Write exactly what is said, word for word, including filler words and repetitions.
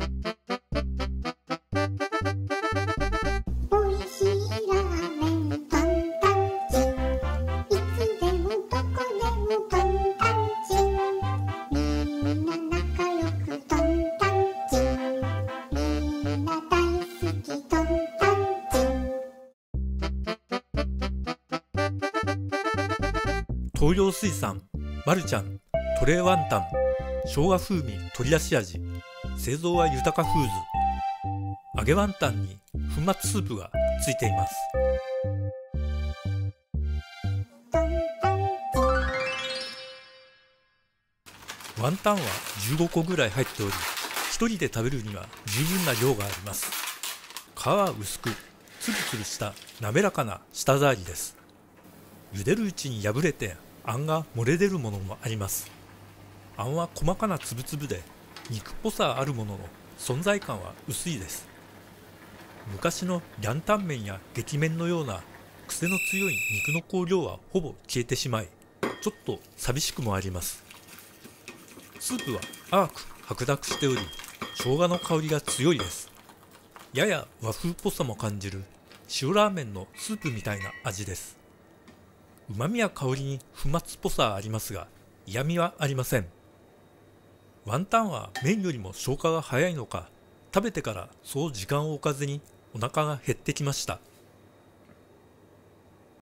おいしいラーメントンタンチン、いつでもどこでもトンタンチン、みんな仲良くトンタンチン、みんな大好きトンタンチン。 東洋水産マルちゃんトレーワンタン生姜風味鶏だし味、製造は豊かフーズ。揚げワンタンに粉末スープがついています。ワンタンはじゅうごこぐらい入っており、ひとりで食べるには十分な量があります。皮は薄くつるつるした滑らかな舌触りです。茹でるうちに破れてあんが漏れ出るものもあります。あんは細かなつぶつぶで肉っぽさあるものの存在感は薄いです。昔のリャンタン麺や激麺のような癖の強い肉の香料はほぼ消えてしまい、ちょっと寂しくもあります。スープは淡く白濁しており、生姜の香りが強いです。やや和風っぽさも感じる塩ラーメンのスープみたいな味です。うまみや香りに粉末っぽさはありますが、嫌味はありません。ワンタンは麺よりも消化が早いのか、食べてからそう時間を置かずにお腹が減ってきました。